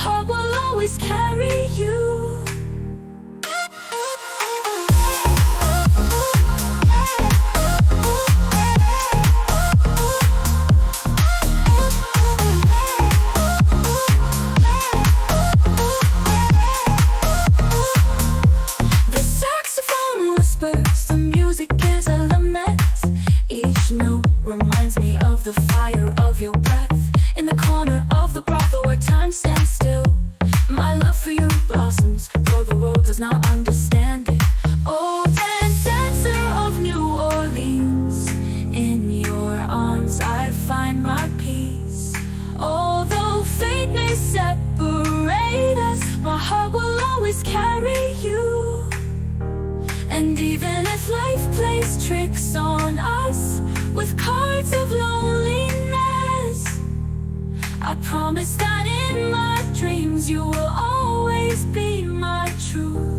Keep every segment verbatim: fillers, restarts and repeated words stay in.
heart will always carry you. The saxophone whispers, the music is a lament. Each note reminds me of the fire of your breath. In the corner of the brothel where time stands still, my love for you blossoms, though the world does not understand it. Oh, dance, dancer of New Orleans, in your arms I find my peace. Although fate may separate us, my heart will always carry you. And even if life plays tricks on us with cards of loneliness, I promise that in my dreams you will always be my truth.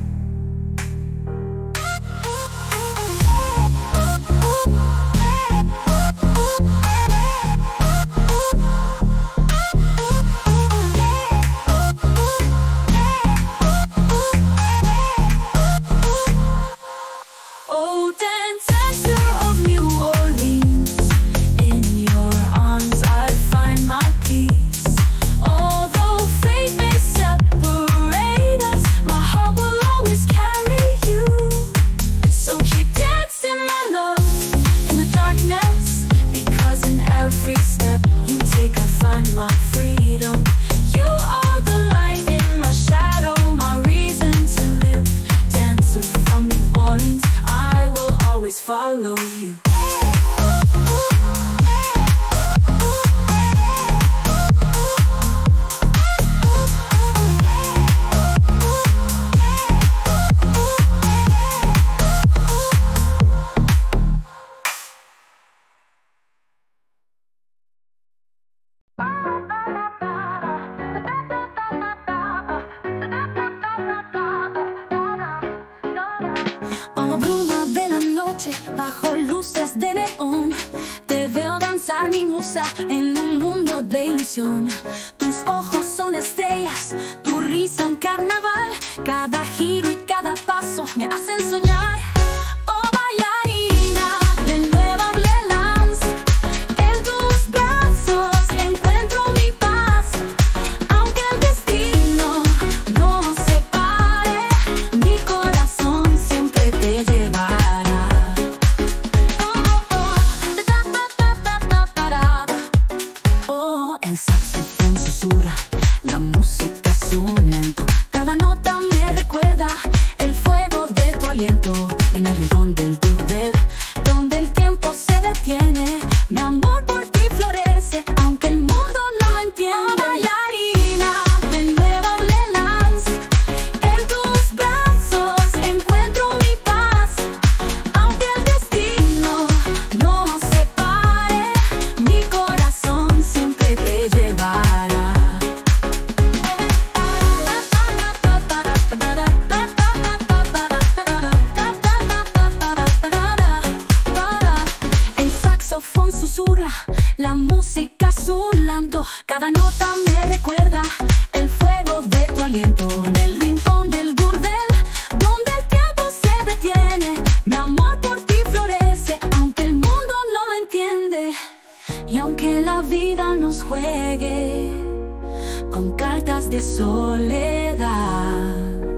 Oh, dancer of New Orleans, in your arms I find my peace. Although fate may separate us, my heart will always carry you. So keep dancing, my love, in the darkness, because in every step you take I find my freedom. You are the light in my shadow, my reason to live. Dancer from New Orleans, I will always follow you. Oh, bruma de la noche, bajo luces de neón, te veo danzar, mi musa, en un mundo de ilusión. Tus ojos son estrellas, tu risa un carnaval. Cada giro y cada paso me hacen soñar. Oh, bailarina de Nueva Orleans, en tus brazos encuentro mi paz. Aunque el destino nos separe, mi corazón siempre te llevará. Oh, oh, oh, ta, ta, ta, ta, ta, ta, ta. Oh, el saxofón susurra, la música es un lamento. Cada nota me recuerda el fuego de tu aliento. En el rincón del burdel, donde el tiempo se detiene, mi amor por ti florece, aunque el mundo no lo entiende. Oh, bailarina de Nueva Orleans, en tus brazos encuentro mi paz. Aunque el destino nos separe, mi corazón siempre te llevará. El saxofón susurra, la música es un lamento. Cada nota me recuerda el fuego de tu aliento. En el rincón del burdel, donde el tiempo se detiene, mi amor por ti florece, aunque el mundo no lo entiende. Y aunque la vida nos juegue con cartas de soledad,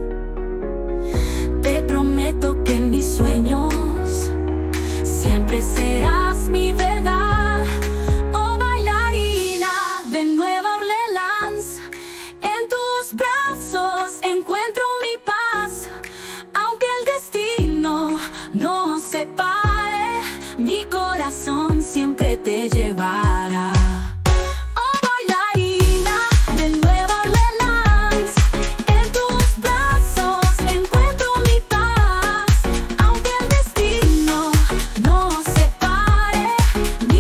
te prometo que en mis sueños siempre serás mi verdad. Oh, bailarina de Nueva Orleans, en tus brazos encuentro mi paz. Aunque el destino nos separe, mi corazón siempre te llevará. Oh, bailarina de Nueva Orleans, en tus brazos encuentro mi paz. Aunque el destino nos separe,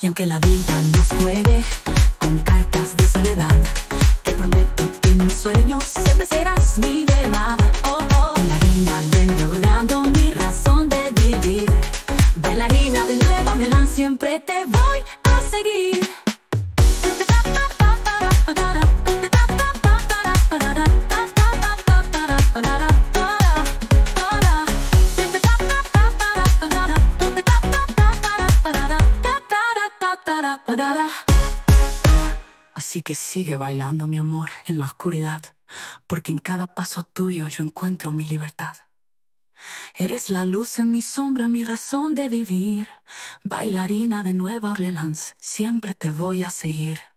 aunque la vida nos juegue con cartas de soledad, te prometo que en mis sueños siempre serás mi verdad. Oh, oh. Bailarina de nuevo, mi razón de vivir. Bailarina de Nueva Orleans, siempre te voy a seguir. Así que sigue bailando, mi amor, en la oscuridad, porque en cada paso tuyo yo encuentro mi libertad. Eres la luz en mi sombra, mi razón de vivir. Bailarina de Nueva Orleans, siempre te voy a seguir.